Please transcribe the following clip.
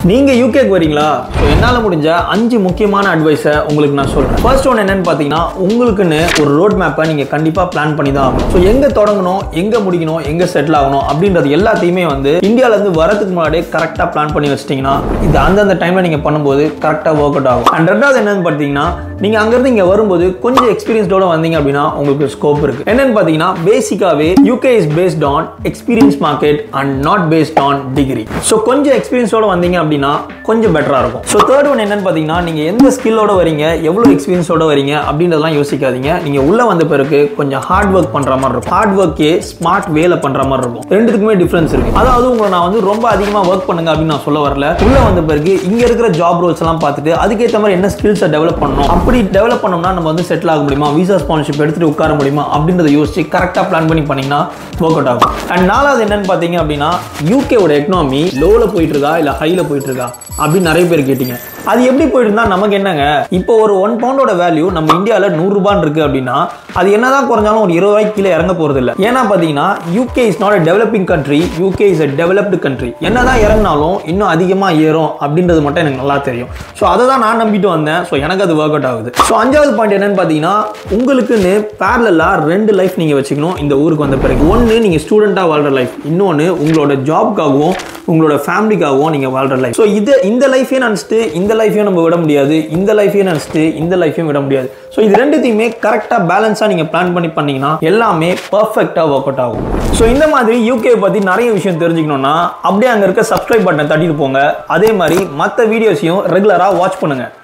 நீங்க யூகேக்கு வரீங்களா? ஸோ என்னால் முடிஞ்ச 5 முக்கியமான அட்வைஸை உங்களுக்கு நான் சொல்கிறேன். ஃபர்ஸ்ட் ஒன் என்னன்னு பார்த்தீங்கன்னா, உங்களுக்குன்னு ஒரு ரோட் மேப்பை நீங்கள் கண்டிப்பாக பிளான் பண்ணி தான் ஆகணும். ஸோ எங்கே தொடங்கணும், எங்கே முடிக்கணும், எங்கே செட்டில் ஆகணும் அப்படின்றது எல்லாத்தையுமே இந்தியாவிலேருந்து வரதுக்கு முன்னாடி கரெக்டாக பிளான் பண்ணி வச்சிட்டிங்கன்னா இது அந்தந்த டைமில் நீங்கள் பண்ணும்போது கரெக்டாக ஒர்க் அவுட் ஆகும். அண்ட் ரெண்டாவது என்னன்னு பார்த்தீங்கன்னா, நீங்கள் அங்கேருந்து இங்கே வரும்போது கொஞ்சம் எக்ஸ்பீரியன்ஸ்டோட வந்தீங்க அப்படின்னா உங்களுக்கு ஸ்கோப் இருக்குது. என்னன்னு பார்த்தீங்கன்னா, பேசிக்காகவே UK is based on experience market and not based on degree. So கொஞ்சம் எக்ஸ்பீரியன்ஸோட வந்தீங்க அப்படின்னா கொஞ்சம் பெட்டரா இருக்கும். ஸோ தேர்ட் ஒன் என்னன்னு பார்த்தீங்கன்னா, நீங்க எந்த ஸ்கில்லோட வரீங்க, எவ்வளோ எக்ஸ்பீரியன்ஸோட வரீங்க அப்படின்றதெல்லாம் யோசிக்காதீங்க. நீங்க உள்ள வந்த பிறகு கொஞ்சம் ஹார்ட் ஒர்க் பண்ற மாதிரி இருக்கும். ஹார்ட் ஒர்க்கே ஸ்மார்ட் வேல பண்ற மாதிரி இருக்கும். ரெண்டுத்துக்குமே டிஃபரன்ஸ் இருக்கு. அதாவது உங்களை நான் ரொம்ப அதிகமாக ஒர்க் பண்ணுங்க அப்படின்னு நான் சொல்ல வரல. உள்ள வந்த பிறகு இங்க இருக்கிற ஜாப் ரோல்ஸ் எல்லாம் பார்த்துட்டு அதுக்கேற்ற மாதிரி என்ன ஸ்கில்ஸை டெவலப் பண்ணணும், அப்படி டெவலப் பண்ணோம்னா நம்ம செட்டில் ஆக முடியுமா, விசா ஸ்பான்சர்ஷிப் எடுத்துட்டு உட்கார முடியுமா அப்படின்றத யோசிச்சு கரெக்டாக பிளான் பண்ணி பண்ணீங்கன்னா ஒர்க் அவுட் ஆகும். அண்ட் நாலாவது என்னன்னு பார்த்தீங்க அப்படின்னா, யூகேவோட எக்கனாமி லோல போயிட்டு இருக்கா இல்ல ஹைல போயிட்டு இருக்கா அப்படின்னு நிறைய பேர் கேட்டீங்க. அது எப்படி போயிட்டு இருந்தா நமக்கு என்னங்க? இப்போ ஒரு 1 பவுண்டோட வேல்யூ நம்ம இந்தியாவில் 100 ரூபான்னு இருக்கு அப்படின்னா அது என்னதான் குறைஞ்சாலும் ஒரு 20 ரூபாய்க்கு கீழே இறங்க போறது இல்லை. ஏன்னா பாத்தீங்கன்னா UK is not a developing country, UK is a developed country. என்னதான் இறங்கினாலும் இன்னும் அதிகமா ஏறும் அப்படின்றது மட்டும் எனக்கு நல்லா தெரியும். ஸோ அதை தான் நான் நம்பிட்டு வந்தேன். ஸோ எனக்கு அது ஒர்க் அவுட் ஆகுது. ஸோ 5வது பாயிண்ட் என்னன்னு பார்த்தீங்கன்னா, உங்களுக்குன்னு பேரலா 2 லைஃப் நீங்க வச்சுக்கணும் இந்த ஊருக்கு வந்த பிறகு. ஒன்று நீங்க ஸ்டூடெண்டா வாழ்ற லைஃப், இன்னொன்று உங்களோட ஜாப்காகவும் உங்களோட ஃபேமிலிக்காகவும் நீங்க வாழ்ற லைஃப். ஸோ இந்த லைஃபே நினச்சிட்டு இந்த லைஃபையும் நம்ம விட முடியாது, இந்த லைஃபையும் நினச்சிட்டு இந்த லைஃபையும் விட முடியாது. ஸோ இது ரெண்டுத்தையுமே கரெக்டாக பேலன்ஸாக நீங்கள் பிளான் பண்ணி பண்ணீங்கன்னா எல்லாமே பர்ஃபெக்டாக ஒர்க் அவுட் ஆகும். ஸோ இந்த மாதிரி யூகே பற்றி நிறைய விஷயம் தெரிஞ்சுக்கணும்னா அப்படியே அங்கே இருக்க சப்ஸ்கிரைப் பட்டனை தட்டிட்டு போங்க. அதே மாதிரி மற்ற வீடியோஸையும் ரெகுலராக வாட்ச் பண்ணுங்க.